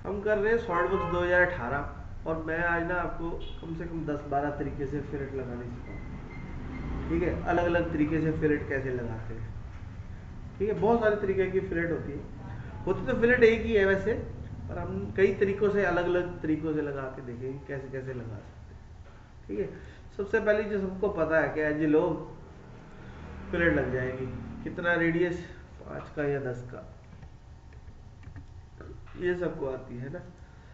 हम कर रहे हैं सॉलिडवर्क्स 2018 और मैं आज ना आपको कम से कम 10-12 तरीके से फिलेट लगाने सिखाऊंगा। ठीक है, अलग अलग तरीके से फिलेट कैसे लगाते हैं। ठीक है, बहुत सारे तरीके की फिलेट होती है, होती तो फिलेट एक ही है वैसे, पर हम कई तरीकों से अलग अलग तरीकों से लगा के देखेंगे कैसे कैसे लगा सकते हैं। ठीक है, सबसे पहले जो सबको पता है कि एज लोग फिलेट लग जाएगी, कितना रेडियस, 5 का या 10 का, ये सबको आती है ना।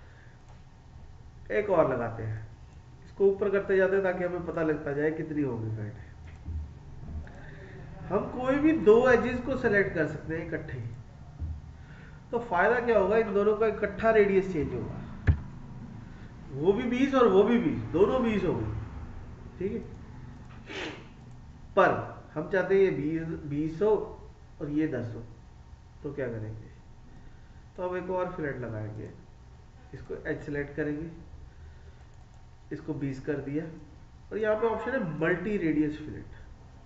एक और लगाते हैं, इसको ऊपर करते जाते हैं ताकि हमें पता लगता जाए कितनी होगी हाइट। हम कोई भी दो एजेस को सेलेक्ट कर सकते हैं इकट्ठे, तो फायदा क्या होगा, इन दोनों का इकट्ठा रेडियस चेंज होगा, वो भी 20 और वो भी 20, दोनों 20 हो गई। ठीक है, पर हम चाहते हैं ये 20 हो और ये 10 हो, तो क्या करेंगे, तो हम एक और फिलेट लगाएंगे, इसको एज सेलेक्ट करेंगे, इसको 20 कर दिया, और यहाँ पे ऑप्शन है मल्टी रेडियस फिलेट।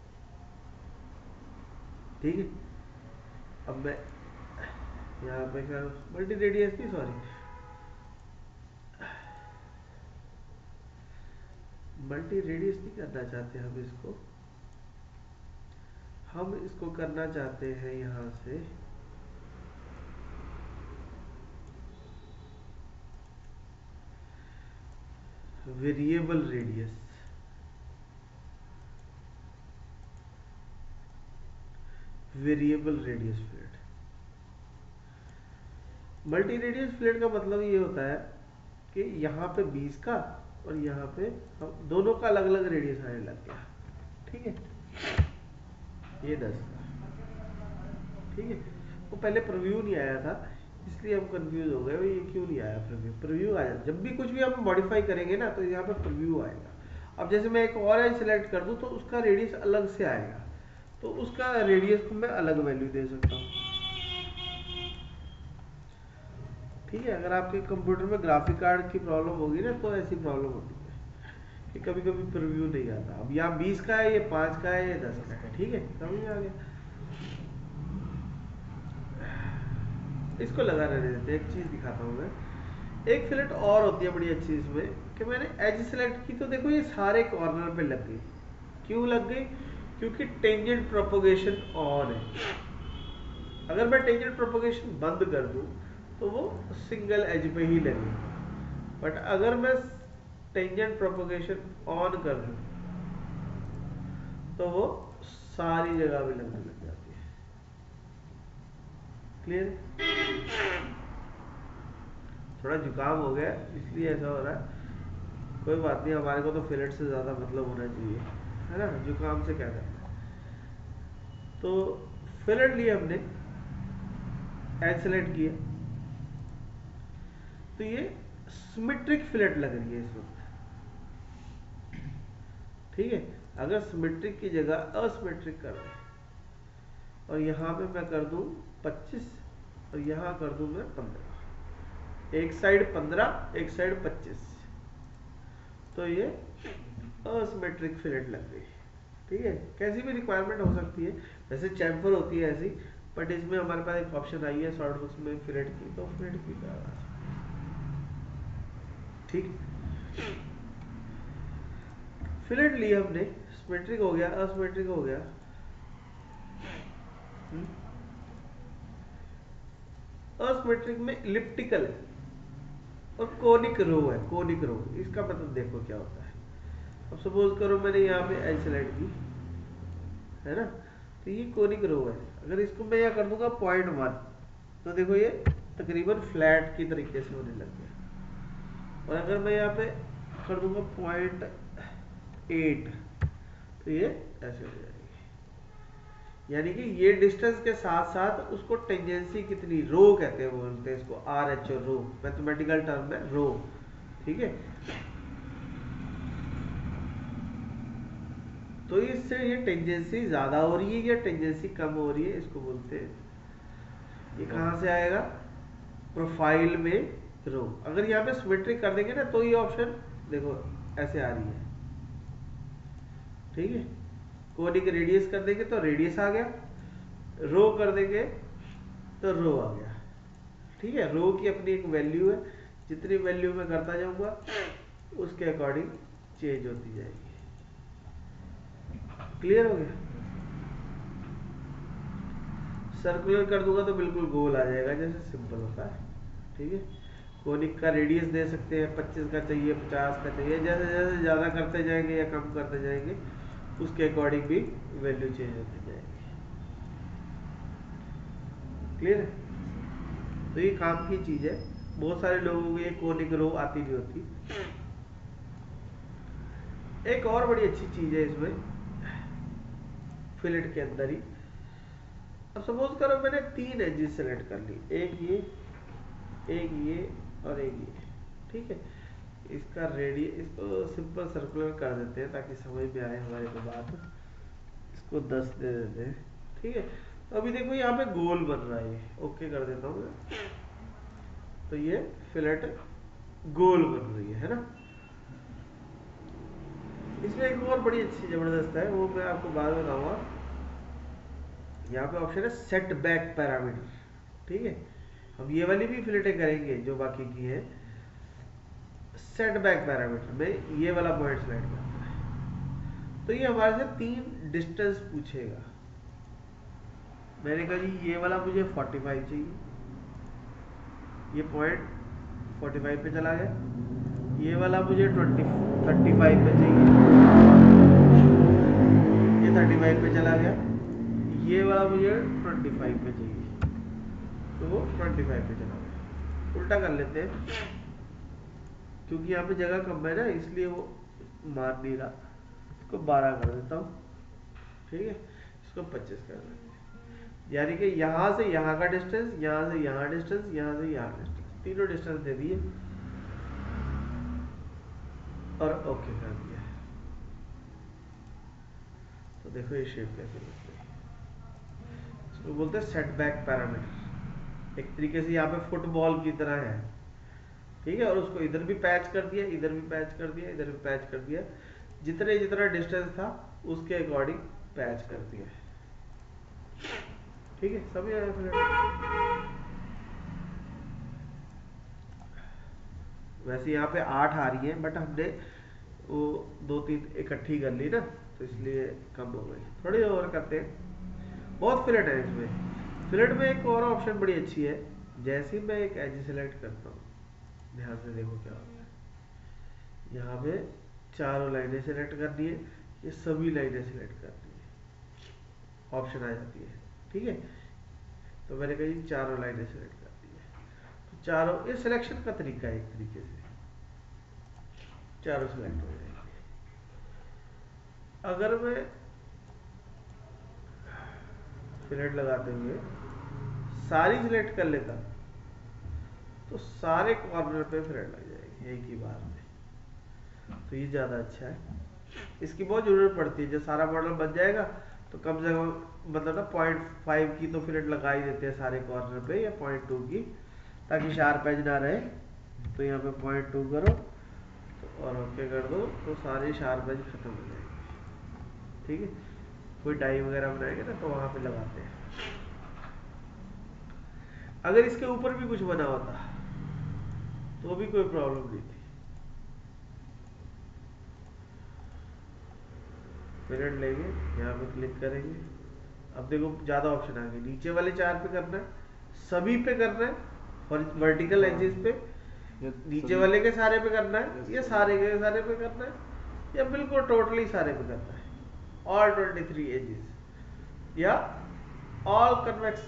ठीक है, अब मैं यहाँ पे क्या, मल्टी रेडियस की सॉरी, मल्टी रेडियस नहीं करना चाहते हम इसको करना चाहते हैं यहाँ से variable radius. Variable radius fillet, multi radius fillet का मतलब ये होता है कि यहाँ पे 20 का और यहाँ पे हम दोनों का अलग अलग रेडियस आने लग गया। ठीक है, ये 10 का। ठीक है, वो पहले प्रीव्यू नहीं आया था इसलिए हम कंफ्यूज हो गए, भाई ये क्यों नहीं आया प्रीव्यू। प्रीव्यू आया, जब भी कुछ भी हम मॉडिफाई करेंगे ना तो यहाँ पे प्रीव्यू आएगा। अब जैसे मैं एक और एज सेलेक्ट कर दूं तो उसका रेडियस अलग से आएगा, तो उसका रेडियस को मैं अलग वैल्यू दे सकता हूँ। ठीक है, अगर आपके कंप्यूटर में ग्राफिक कार्ड की प्रॉब्लम होगी ना तो ऐसी प्रॉब्लम होती है कि कभी कभी प्रीव्यू नहीं आता। अब यहाँ 20 का है, ये 5 का है, ये 10 का है। ठीक है, समझ में आ गया। इसको लगा रहने देते, एक चीज दिखाता हूँ मैं। एक फिलेट और होती है बड़ी अच्छी इसमें, कि मैंने एज सेलेक्ट की तो देखो ये सारे कॉर्नर पे लग गई। क्यों लग गई, क्योंकि टेंजेंट प्रोपोगेशन ऑन है। अगर मैं टेंजेंट प्रोपोगेशन बंद कर दूं तो वो सिंगल एज पे ही लगे, बट अगर मैं टेंजेंट प्रोपोगेशन ऑन कर दूं तो वो सारी जगह भी लगने लग जाती है। क्लियर, थोड़ा जुकाम हो गया इसलिए ऐसा हो रहा है, कोई बात नहीं, हमारे को तो फिलेट से ज्यादा मतलब होना चाहिए, है ना, जुकाम से क्या करना है। तो फिलेट लिए हमने, एज सेलेक्ट किया, तो ये सिमेट्रिक फिलेट लग रही है इस वक्त। ठीक है, अगर सिमेट्रिक की जगह असिमेट्रिक कर दें और यहाँ पे मैं कर दूं 25 और यहाँ कर दूं मैं 15, एक साइड 15 एक साइड 25, तो ये असिमेट्रिक फिलेट लग गई। ठीक है, कैसी भी रिक्वायरमेंट हो सकती है, वैसे चैम्फर होती है ऐसी, बट इसमें हमारे पास एक ऑप्शन आई है सॉलिडवर्क्स में फिलेट की, तो फिलेट की लगा सकते हैं। ठीक, फिलेट लिया हमने, सिमेट्रिक हो गया, असिमेट्रिक हो गया। असिमेट्रिक में इलिप्टिकल है और कोनिक रो है। कोनिक रो, इसका मतलब देखो क्या होता है। अब सपोज करो मैंने यहाँ पे एज सेलेक्ट की, है ना, तो ये कोनिक रो है। अगर इसको मैं यहाँ कर दूंगा 0.1 तो देखो ये तकरीबन फ्लैट की तरीके से होने लग गया, और अगर मैं यहाँ पे कर दूंगा 0.8 तो ये ऐसे हो जाएगी। यानी कि ये डिस्टेंस के साथ साथ उसको टेंजेंसी कितनी, रो कहते हैं, बोलते हैं इसको RH और रो, मैथमेटिकल टर्म है रो। ठीक है, तो इससे ये टेंजेंसी ज्यादा हो रही है या टेंजेंसी कम हो रही है, इसको बोलते हैं। ये कहाँ से आएगा, प्रोफाइल में रो। अगर यहाँ पे सिमेट्रिक कर देंगे ना तो ये ऑप्शन देखो ऐसे आ रही है। ठीक है, कोनिक रेडियस कर देंगे तो रेडियस आ गया, रो कर देंगे तो रो आ गया। ठीक है, रो की अपनी एक वैल्यू है, जितनी वैल्यू मैं करता जाऊंगा उसके अकॉर्डिंग चेंज होती जाएगी। क्लियर हो गया? सर्कुलर कर दूंगा तो बिल्कुल गोल आ जाएगा जैसे सिंपल होता है। ठीक है, कोनिक का रेडियस दे सकते हैं, 25 का चाहिए, 50 का चाहिए, जैसे जैसे ज़्यादा करते जाएंगे या कम करते जाएंगे उसके अकॉर्डिंग भी वैल्यू चेंज होती जाएगी। क्लियर है? तो ये काम की चीज़ है। बहुत सारे लोगों को ये कोनिक रो आती नहीं होती। एक और बड़ी अच्छी चीज़ है इसमें फिलेट के अंदर ही, अब सपोज करो मैंने 3 एजेस सेलेक्ट कर ली, एक ये और एक ये। ठीक है, इसका रेडियस, इसको सिंपल सर्कुलर कर देते हैं ताकि समझ में आए हमारे को बात। इसको 10 दे देते हैं। ठीक है, तो अभी देखो यहाँ पे गोल बन रहा है, ओके कर देता हूँ मैं। तो ये फिलेट गोल बन रही है ना। इसमें एक और बड़ी अच्छी जबरदस्त है, वो मैं आपको बाद में बताऊंगा। यहाँ पे ऑप्शन है सेट बैक पैरामीटर। ठीक है, हम ये वाली भी फिलेटें करेंगे जो बाकी की है। सेट बैक पैरामीटर में ये वाला पॉइंट सेलेक्ट करना है, तो ये हमारे से 3 डिस्टेंस पूछेगा। मैंने कहा जी ये वाला मुझे 45 चाहिए, ये पॉइंट 45 पे चला गया। ये वाला मुझे 35 पे चाहिए, ये 35 पे चला गया। ये वाला मुझे 25 पे चाहिए, तो वो 25 पे चला गया। उल्टा कर लेते हैं, क्योंकि यहाँ पे जगह कम है ना, इसलिए वो मार नहीं रहा। इसको 12 कर देता हूँ। ठीक है, इसको 25 कर देते हैं। यानी कि यहाँ से यहाँ का डिस्टेंस, यहाँ से यहाँ डिस्टेंस, यहाँ से यहाँ डिस्टेंस, तीनों डिस्टेंस दे दिए और ओके कर दिया। तो देखो ये शेप कैसे लगती है। इसको बोलते हैं सेटबैक पैरामीटर। एक तरीके से यहाँ पे फुटबॉल की तरह है। ठीक है, और उसको इधर भी पैच कर दिया, इधर भी पैच कर दिया, इधर भी पैच कर दिया, जितना डिस्टेंस था उसके अकॉर्डिंग पैच कर दिया। ठीक है, समझ आया फिर? वैसे यहाँ पे 8 आ रही है, बट हमने वो 2-3 इकट्ठी कर ली ना, तो इसलिए कम हो गई। थोड़ी और करते हैं। बहुत फिलेट है इसमें। फिलेट में एक और ऑप्शन बड़ी अच्छी है, जैसे मैं एक एज सेलेक्ट करता हूँ, ध्यान से देखो क्या होता है। यहाँ पे चारों लाइनें सेलेक्ट करनी है, ये सभी लाइनें सेलेक्ट करनी है, ऑप्शन आ जाती है। ठीक है, तो मैंने कहा ये चारों लाइनें सेलेक्ट करनी है, तो चारों, ये सिलेक्शन का तरीका है, एक तरीके से चारों सेलेक्ट हो जाएंगे। अगर मैं फिलेट लगाते हुए सारी सिलेक्ट कर लेता तो सारे कॉर्नर पे फिलेट लग जाएगी एक ही बार में, तो ये ज़्यादा अच्छा है। इसकी बहुत ज़रूरत पड़ती है। जब सारा मॉडल बन जाएगा तो कम से कम मतलब ना 0.5 की तो फिलेट लगा ही देते हैं सारे कॉर्नर पे, या 0.2 की, ताकि शार्प एज ना रहे। तो यहाँ पे 0.2 करो और ओके कर दो, तो सारी शार्प एज खत्म हो जाएगी। ठीक है, कोई डाई वगैरह बनाएंगे ना तो वहां पे लगाते हैं। अगर इसके ऊपर भी कुछ बना होता तो भी कोई प्रॉब्लम नहीं थी। फिलेट लेंगे, यहाँ पे क्लिक करेंगे। अब देखो ज्यादा ऑप्शन आ गए, नीचे वाले 4 पे करना है, सभी पे करना है, और वर्टिकल एजेस पे नीचे वाले के सारे पे करना है, या सारे के सारे पे करना है, या बिल्कुल टोटली सारे पे करना है, ऑल 23 एजेस, या ऑल कन्वेक्स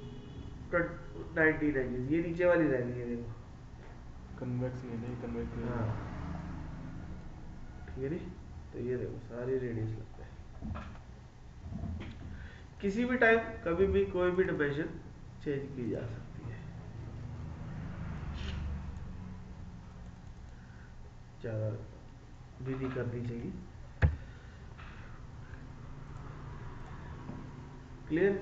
19 एजेस। ये नीचे वाली रह गई है, देखो कन्वेक्स नहीं, कन्वेक्स। हाँ ठीक है नी। तो ये देखो सारी रेडियस लगता है। किसी भी टाइम कभी भी कोई भी डायमेंशन चेंज की जा सकती है, ज़्यादा भी नहीं करनी चाहिए। क्लियर?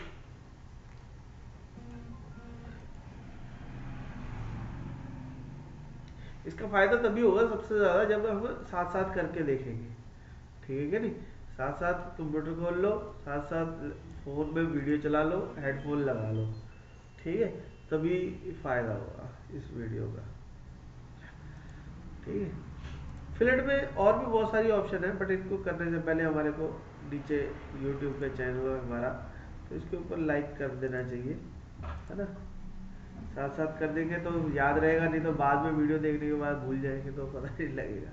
इसका फायदा तभी होगा सबसे ज्यादा जब हम साथ साथ करके देखेंगे। ठीक है नहीं, साथ साथ कंप्यूटर खोल लो, साथ साथ फोन में वीडियो चला लो, हेडफोन लगा लो। ठीक है, तभी फायदा होगा इस वीडियो का। ठीक है, फिलेट में और भी बहुत सारी ऑप्शन है, बट इनको करने से पहले हमारे को नीचे यूट्यूब पे चैनल है हमारा, तो इसके ऊपर लाइक कर देना चाहिए, है ना। साथ साथ कर देंगे तो याद रहेगा, नहीं तो बाद में वीडियो देखने के बाद भूल जाएंगे तो पता नहीं लगेगा।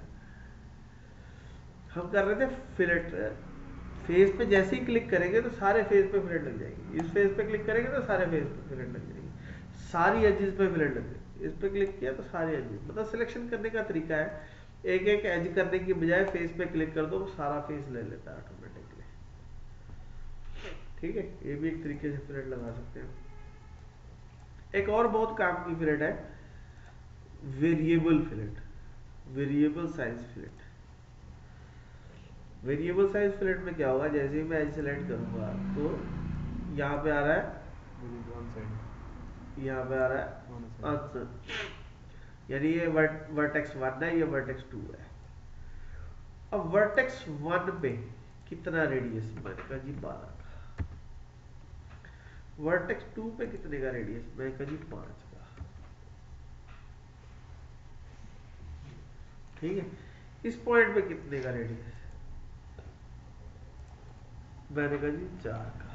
हम कर रहे थे फिलेट, फेस पे जैसे ही क्लिक करेंगे तो सारे फेस पे फिलेट लग जाएगी। इस फेस पे क्लिक करेंगे तो सारे फेस पे फिलेट लग जाएगी, सारी एजेस पे फिलेट लग जाएगी। इस पे क्लिक किया तो सारी एजेस, मतलब सिलेक्शन करने का तरीका है, एक एक एज करने की बजाय फेस पे क्लिक कर दो वो सारा फेस ले लेता है ऑटोमेटिकली। ठीक है, ये भी एक तरीके से फिलेट लगा सकते हैं। एक और बहुत काम की फिलेट है, variable fillet, variable size fillet. Variable size fillet में क्या होगा, जैसे ही मैं एज सेलेक्ट करूंगा तो यहाँ पे आ रहा है, यहाँ पे आ रहा है आंसर, यानी ये वर्टेक्स 1 है, ये वर्टेक्स 2 है। अब वर्टेक्स 1 पे कितना रेडियस, मैंने कहा जी 12 का। वर्टेक्स 2 पे कितने का रेडियस, मैंने कहा जी 5 का। ठीक है, इस पॉइंट पे कितने का रेडियस, मैंने कहा जी 4 का।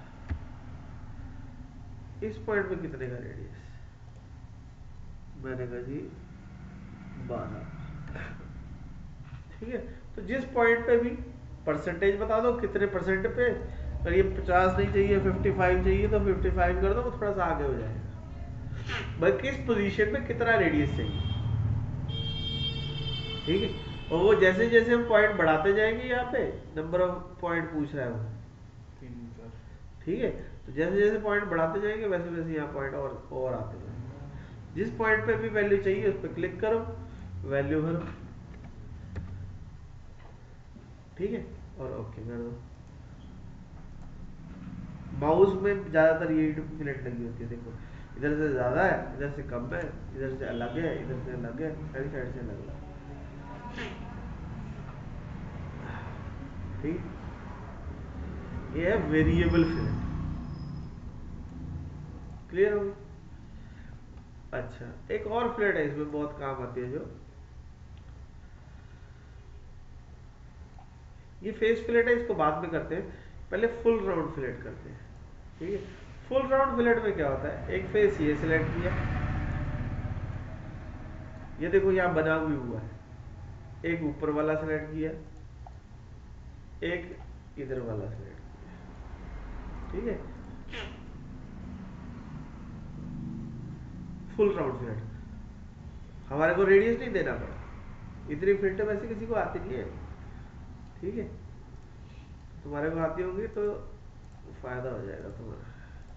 इस पॉइंट पे कितने का रेडियस, मैंने कहा जी 12। ठीक है, तो जिस पॉइंट पे भी परसेंटेज बता दो कितने परसेंट पे, अगर ये 50 नहीं चाहिए 55 चाहिए तो 55 कर दो, वो थोड़ा सा आगे हो जाएगा। भाई किस पोजीशन में कितना रेडियस चाहिए। ठीक है, और वो जैसे जैसे हम पॉइंट बढ़ाते जाएंगे, यहाँ पे नंबर ऑफ पॉइंट पूछ रहा है वो 3 4। ठीक है, तो जैसे जैसे पॉइंट बढ़ाते जाएंगे वैसे वैसे यहाँ पॉइंट और आते जाएंगे। जिस पॉइंट पे भी वैल्यू चाहिए उस पर क्लिक करो, वैल्यू भरो, ठीक है, और ओके कर दो। माउस में ज्यादातर ये फिलेट लगी होती है, देखो इधर से ज्यादा है, इधर से कम है, इधर से अलग है, इधर से अलग है, सारी साइड से अलग है। ठीक, ये है वेरिएबल फिलेट। क्लियर हो गया। अच्छा, एक और फिलेट है इसमें बहुत काम आती है, जो ये फेस फिलेट है, इसको बाद में करते हैं, पहले फुल राउंड फिलेट करते हैं। ठीक है, फुल राउंड फिलेट में क्या होता है, एक फेस ये सिलेक्ट किया, ये देखो यहाँ बना भी हुआ है, एक ऊपर वाला सिलेक्ट किया, एक इधर वाला सिलेक्ट किया। ठीक है, फुल राउंड फिलेट, हमारे को रेडियस नहीं देना पड़ा, इतनी फिल्टर वैसे किसी को आती नहीं है। ठीक है, तुम्हारे को आती होगी तो फायदा हो जाएगा तुम्हारा।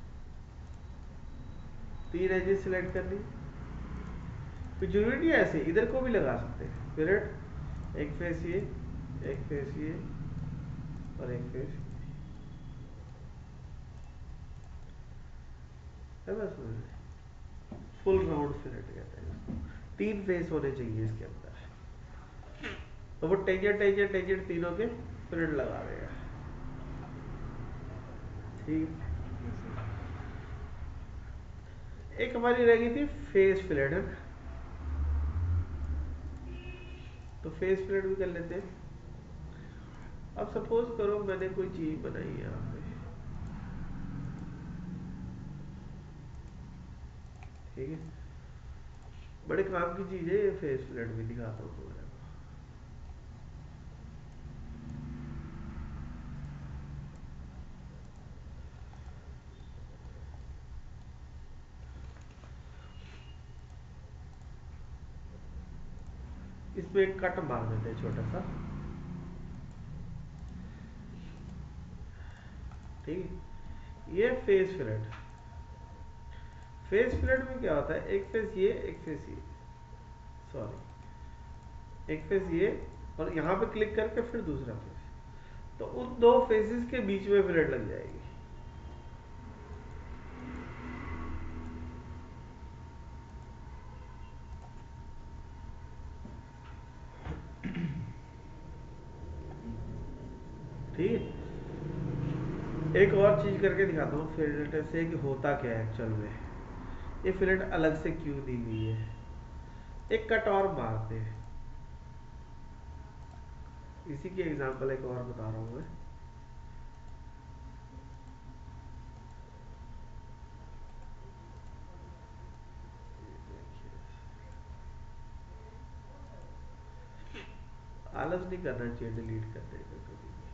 3 एजेस सिलेक्ट कर ली, कोई जरूरी नहीं है ऐसे, इधर को भी लगा सकते हैं फिलेट, एक फेस ये, एक फेस ये, और एक फेस है, बस फुल राउंड फिलेट कहते हैं इसको। 3 फेस होने चाहिए इसके अंदर, तो वो टेंजेंट टेंजेंट टेंजेंट तीनों के फिलेट लगा देगा। ठीक, एक हमारी रह गई थी फेस फिलेट, है, तो फेस फिलेट भी कर लेते हैं। अब सपोज करो मैंने कोई चीज बनाई है यहाँ पे, ठीक है, बड़े काम की चीज है ये, फेस फिलेट भी दिखाता हूँ तुम्हारे को। इसमें एक कट मार देते हैं छोटा सा, ठीक है, ये फेस फिलेट। फेस फिलेट में क्या होता है, एक फेस ये, एक फेस ये, सॉरी एक फेस ये, और यहाँ पे क्लिक करके फिर दूसरा फेस, तो उन 2 फेसेस के बीच में फिलेट लग जाएगी। ठीक है, एक और चीज करके दिखाता हूँ फिलेट से कि होता क्या है एक्चुअल में। ये फिलेट अलग से क्यों दी गई है। एक कट और मारते हैं, इसी की एग्जांपल एक और बता रहा हूं मैं। आलस नहीं करना चाहिए डिलीट करने का कभी भी,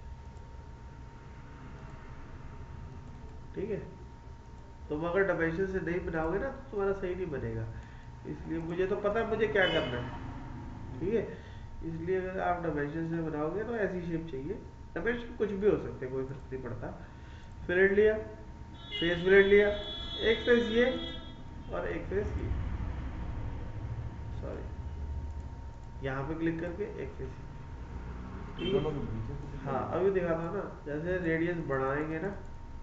ठीक है। तुम अगर डायमेंशन से नहीं बनाओगे ना तो तुम्हारा सही नहीं बनेगा। इसलिए मुझे तो पता है मुझे क्या करना है, ठीक है। इसलिए अगर आप डायमेंशन से बनाओगे तो ऐसी शेप चाहिए। डायमेंशन कुछ भी हो सकते हैं, कोई फर्क नहीं पड़ता। फिलेट लिया, फेस फिलेट लिया, एक फेस ये और एक फेस ये, सॉरी यहाँ पे क्लिक करके एक फेस ये, ठीक दोनों के है। बीच में कुछ हाँ नहीं। अभी दिखाता हूँ ना, जैसे रेडियस बढ़ाएंगे ना,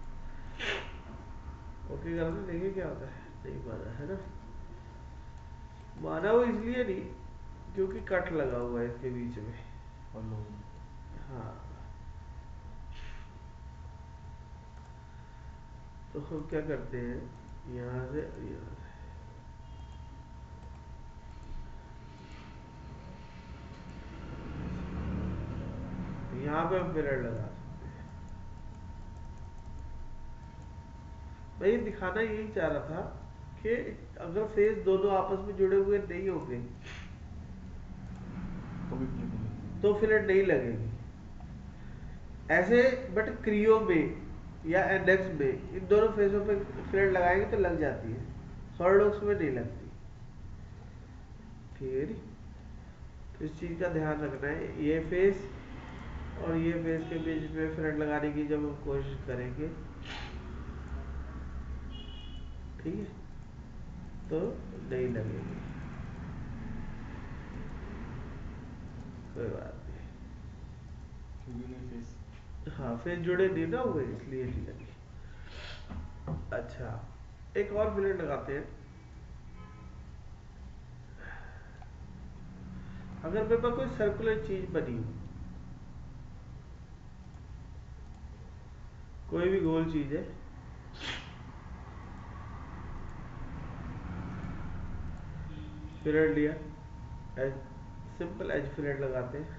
ओके करना, देखिए क्या होता है। नहीं माना है ना, माना वो इसलिए नहीं क्योंकि कट लगा हुआ है इसके बीच में। और लो हाँ तो हम क्या करते हैं, यहाँ से यहाँ से यहाँ पे हम मिरर लगा सकते हैं। मैं ये दिखाना यही चाह रहा था कि अगर फेस दोनों आपस में जुड़े हुए नहीं होंगे तो भी फिलेट नहीं लगती। तो फिलेट नहीं लगेगी ऐसे। बट क्रियो में या इंडेक्स में इन दोनों फेसों पे फिलेट लगाएंगे तो लग जाती है, सॉलिडवर्क्स में नहीं लगती, ठीक है नी? तो इस चीज़ का ध्यान रखना है। ये फेस और ये फेस के बीच में फिलेट लगाने की जब हम कोशिश करेंगे, ठीक है, तो नहीं लगेगी, कोई बात नहीं। क्योंकि उन्हें फेस हाँ फेस जुड़े नहीं ना हुए इसलिए नहीं लगी। अच्छा एक और फिलेट लगाते हैं। अगर मेरे पास कोई सर्कुलर चीज बनी हो, कोई भी गोल चीज है, फिलेट लिया, एज सिंपल एज फिलेट लगाते हैं।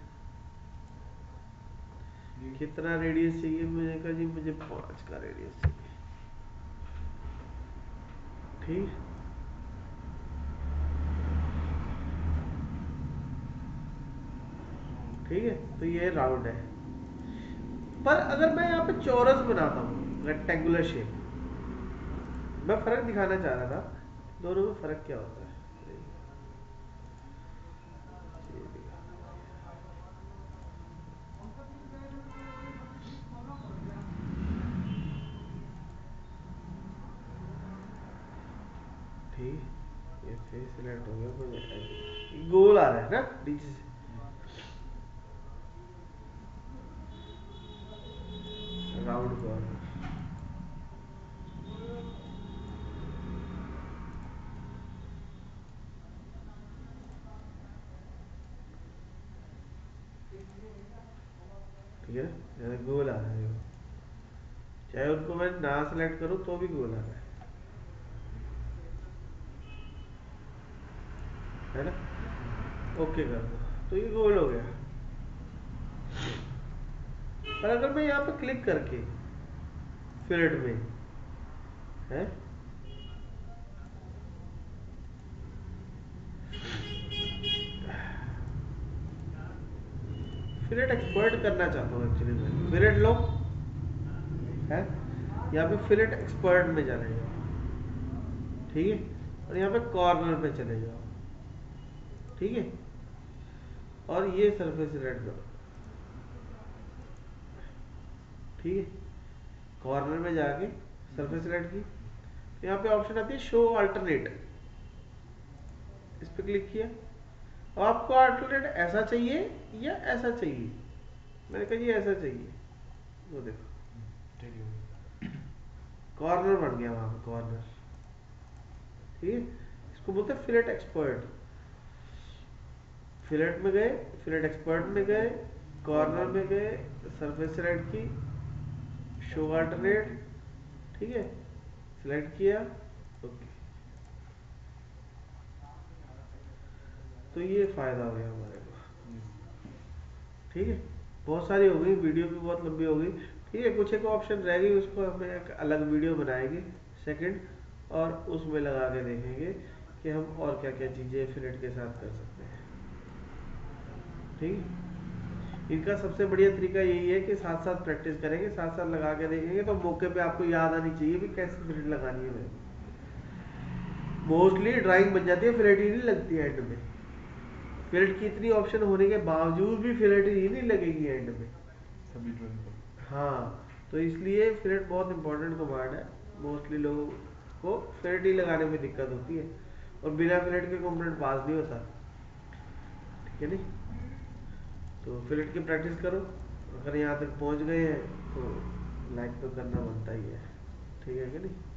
ये कितना रेडियस चाहिए, मुझे कहा जी मुझे 5 का रेडियस चाहिए, ठीक। ठीक है तो ये राउंड है। पर अगर मैं यहाँ पे चौरस बनाता हूँ, रेक्टेंगुलर शेप, मैं फर्क दिखाना चाह रहा था दोनों में फर्क क्या होता है। ये देखो, ठीक, ये फेस सिलेक्ट हो गया, मुझे गोल आ रहा है ना नीचे से, राउंड कॉर्नर, ठीक है, जैसे गोल आ रहा है, चाहे उनको मैं ना सिलेक्ट करूँ तो भी गोल आ रहा है ना। ओके कर दो तो ये गोल हो गया। पर अगर मैं यहाँ पे क्लिक करके फिलेट में है, फिलेट एक्सपर्ट करना चाहता हूँ एक्चुअली, मैं फिलेट लो है, यहाँ पे फिलेट एक्सपर्ट में चले जाओ, ठीक है, और यहाँ पे कॉर्नर पे चले जाओ, ठीक है, और ये सरफेस सिलेक्ट करो, ठीक है, कॉर्नर में जाके सरफेस सिलेक्ट की, तो यहाँ पे ऑप्शन आती है शो अल्टरनेट, इस पे क्लिक किया। अब आपको अल्टरनेट ऐसा चाहिए या ऐसा चाहिए, मैंने कहा जी ऐसा चाहिए, वो देखो रेडी हो गई। कॉर्नर बन गया वहां पे कॉर्नर, ठीक है। इसको बोलते हैं फिलेट एक्सपर्ट। फिलेट में गए, फिलेट एक्सपर्ट में गए, कॉर्नर में गए, सरफेस सिलेक्ट की, शो अल्टरनेट, ठीक है, सिलेक्ट किया, ओके, तो ये फ़ायदा हो गया हमारे को। Yes. ठीक है, बहुत सारी हो गई, वीडियो भी बहुत लंबी हो गई। ठीक है, कुछ एक ऑप्शन रह गई, उसको हमें एक अलग वीडियो बनाएंगे सेकंड, और उसमें लगा के देखेंगे कि हम और क्या क्या चीज़ें एफिलिएट के साथ कर सकते हैं। ठीक है, इनका सबसे बढ़िया तरीका यही है कि साथ साथ प्रैक्टिस करेंगे, साथ साथ लगा के देखेंगे, तो मौके पे आपको याद आनी चाहिए कि कैसे फिलेट लगानी है। मेरे मोस्टली ड्राइंग बन जाती है, फिलेट ही नहीं लगती है एंड में। फिलेट की इतनी ऑप्शन होने के बावजूद भी फिलेट ही नहीं लगेगी एंड में। सभी ड्राइंग पर। हाँ, तो इसलिए फिलेट बहुत इंपॉर्टेंट कमांड है। मोस्टली लोगों को फिलेट ही लगाने में दिक्कत होती है, और बिना फिलेट के कंपोनेंट पास नहीं होता। ठीक है नहीं, तो फिलेट की प्रैक्टिस करो। अगर यहाँ तक पहुँच गए हैं तो लाइक तो करना बनता ही है। ठीक है कि नहीं।